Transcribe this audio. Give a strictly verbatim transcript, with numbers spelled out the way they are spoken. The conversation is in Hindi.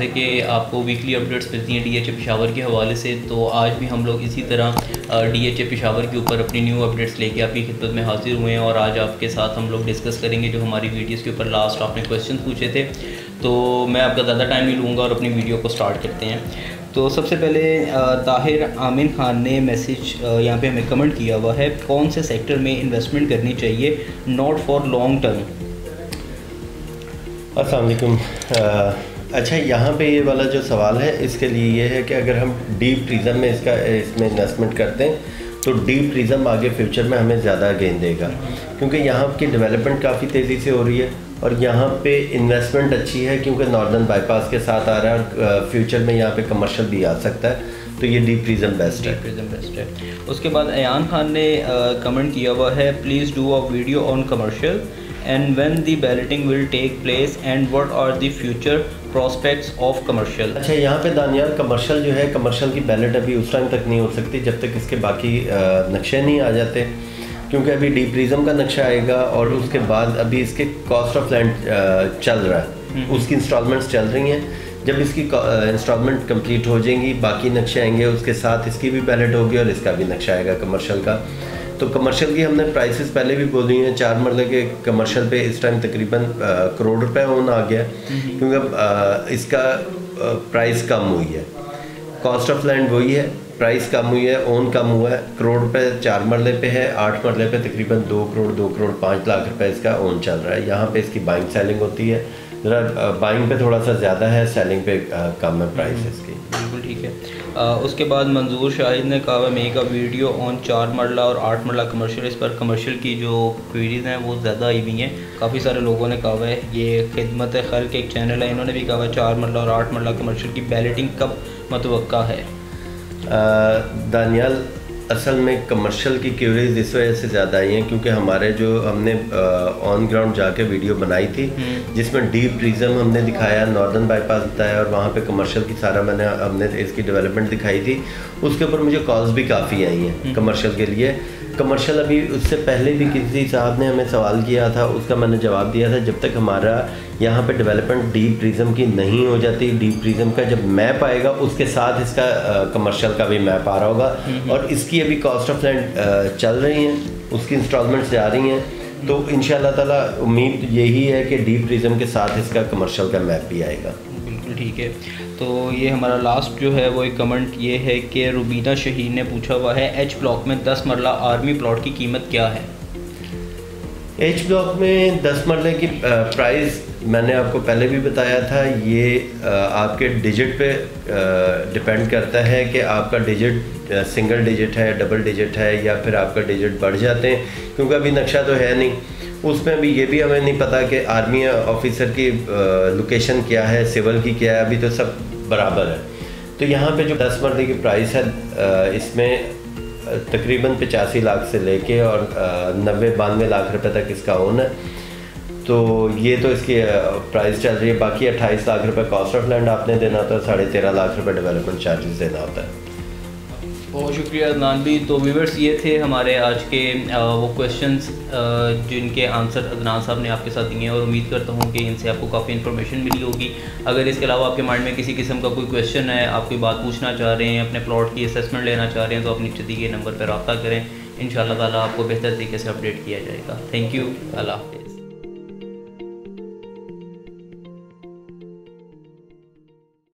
कि आपको वीकली अपडेट्स मिलती हैं डीएचए पेशावर के हवाले से, तो आज भी हम लोग इसी तरह डीएचए पेशावर के ऊपर अपनी न्यू अपडेट्स लेके आपकी खिदमत में हाजिर हुए हैं। और आज आपके साथ हम लोग डिस्कस करेंगे जो हमारी वीडियोज़ के ऊपर लास्ट आपने क्वेश्चन पूछे थे। तो मैं आपका ज़्यादा टाइम नहीं लूँगा और अपनी वीडियो को स्टार्ट करते हैं। तो सबसे पहले ताहिर आमिन खान ने मैसेज यहाँ पे हमें कमेंट किया हुआ है, कौन से सेक्टर में इन्वेस्टमेंट करनी चाहिए नॉट फॉर लॉन्ग टर्म। अस्सलाम वालेकुम। अच्छा, यहाँ पे ये वाला जो सवाल है इसके लिए ये है कि अगर हम डीप प्रिज्म में इसका इसमें इन्वेस्टमेंट करते हैं तो डीप प्रिज्म आगे फ्यूचर में हमें ज़्यादा गेन देगा, क्योंकि यहाँ की डेवलपमेंट काफ़ी तेज़ी से हो रही है और यहाँ पे इन्वेस्टमेंट अच्छी है क्योंकि नॉर्दर्न बाईपास के साथ आ रहा है और फ्यूचर में यहाँ पे कमर्शियल भी आ सकता है, तो ये डीप प्रिज्म बेस्ट है। डीप प्रिज्म बेस्ट है। उसके बाद अयान खान ने कमेंट किया हुआ है, please do a video on commercial and when the balloting will take place and what are the future prospects of commercial. अच्छा, यहाँ पे दानियाल कमर्शियल जो है, कमर्शियल की बैलेट अभी उस टाइम तक नहीं हो सकती जब तक इसके बाकी नक्शे नहीं आ जाते, क्योंकि अभी डीप प्रिज्म का नक्शा आएगा और उसके बाद अभी इसके कॉस्ट ऑफ लैंड चल रहा है, उसकी इंस्टॉलमेंट्स चल रही हैं। जब इसकी इंस्टॉलमेंट कंप्लीट हो जाएंगी बाकी नक्शे आएंगे, उसके साथ इसकी भी बैलेट होगी और इसका भी नक्शा आएगा कमर्शियल का। तो कमर्शियल की हमने प्राइसेस पहले भी बोली हैं, चार मरले के कमर्शियल पे इस टाइम तकरीबन करोड़ रुपए ओन आ गया, क्योंकि अब इसका प्राइस कम हुई है, कॉस्ट ऑफ लैंड वही है, प्राइस कम हुई है, ओन कम हुआ है। करोड़ रुपए चार मरले पे है, आठ मरले पे तकरीबन दो करोड़ दो करोड़ पाँच लाख रुपए इसका ओन चल रहा है। यहाँ पे इसकी बाइंग सेलिंग होती है, ज़रा बाइंग पे थोड़ा सा ज़्यादा है, सेलिंग पे कम है प्राइस इसकी। बिल्कुल ठीक है। आ, उसके बाद मंजूर शाहिद ने कहा मेक अ वीडियो ऑन चार मरला और आठ मरला कमर्शियल। इस पर कमर्शियल की जो क्वेरीज हैं वो ज़्यादा आई हुई हैं, काफ़ी सारे लोगों ने कहा है। ये खिदमत खल्क एक चैनल है, इन्होंने भी कहा है चार मरला और आठ मरला कमर्शियल की बैलेटिंग कब मतवक्का है। दानियाल, असल में कमर्शियल की क्यूरीज इस वजह से ज़्यादा आई हैं क्योंकि हमारे जो हमने ऑन ग्राउंड जाके वीडियो बनाई थी जिसमें डीप प्रिज्म हमने दिखाया, नॉर्दर्न बाईपास बताया और वहाँ पे कमर्शियल की सारा मैंने हमने इसकी डेवलपमेंट दिखाई थी, उसके ऊपर मुझे कॉल्स भी काफ़ी आई हैं कमर्शियल के लिए। कमर्शियल अभी उससे पहले भी किसी साहब ने हमें सवाल किया था, उसका मैंने जवाब दिया था, जब तक हमारा यहाँ पे डेवलपमेंट डीप प्रिज्म की नहीं हो जाती, डीप प्रिज्म का जब मैप आएगा उसके साथ इसका कमर्शियल का भी मैप आ रहा होगा और इसकी अभी कॉस्ट ऑफ लैंड चल रही हैं, उसकी इंस्टॉलमेंट्स जा रही हैं, तो इंशाल्लाह ताला उम्मीद यही है कि डीप प्रिज्म के साथ इसका कमर्शियल का मैप भी आएगा। बिल्कुल ठीक है। तो ये हमारा लास्ट जो है वो एक कमेंट ये है कि रुबीना शहीन ने पूछा हुआ है, एच ब्लॉक में दस मरला आर्मी प्लॉट की कीमत क्या है। एच ब्लॉक में दस मरले की प्राइस मैंने आपको पहले भी बताया था, ये आपके डिजिट पे डिपेंड करता है कि आपका डिजिट सिंगल डिजिट है, डबल डिजिट है या फिर आपका डिजिट बढ़ जाते हैं, क्योंकि अभी नक्शा तो है नहीं, उसमें भी ये भी हमें नहीं पता कि आर्मी ऑफिसर की लोकेशन क्या है, सिविल की क्या है, अभी तो सब बराबर है। तो यहाँ पे जो दस मरले की प्राइस है इसमें तकरीबन पचासी लाख से लेके और नब्बे बानवे लाख रुपए तक इसका ओन है, तो ये तो इसकी प्राइस चल रही है। बाकी अट्ठाईस लाख रुपए कॉस्ट ऑफ लैंड आपने देना होता है, साढ़े तेरह लाख रुपए डेवलपमेंट चार्जेस देना होता है। बहुत शुक्रिया अदनान भी। तो व्यूअर्स ये थे हमारे आज के वो क्वेश्चंस जिनके आंसर अदनान साहब ने आपके साथ दिए हैं और उम्मीद करता हूँ कि इनसे आपको काफ़ी इन्फॉर्मेशन मिली होगी। अगर इसके अलावा आपके माइंड में किसी किस्म का कोई क्वेश्चन है, आप कोई बात पूछना चाह रहे हैं, अपने प्लॉट की असेसमेंट लेना चाह रहे हैं, तो आप नीचे दिए नंबर पर रब्ता करें, इंशाअल्लाह ताला आपको बेहतर तरीके से अपडेट किया जाएगा। थैंक यू, अल्लाह हाफ़िज़।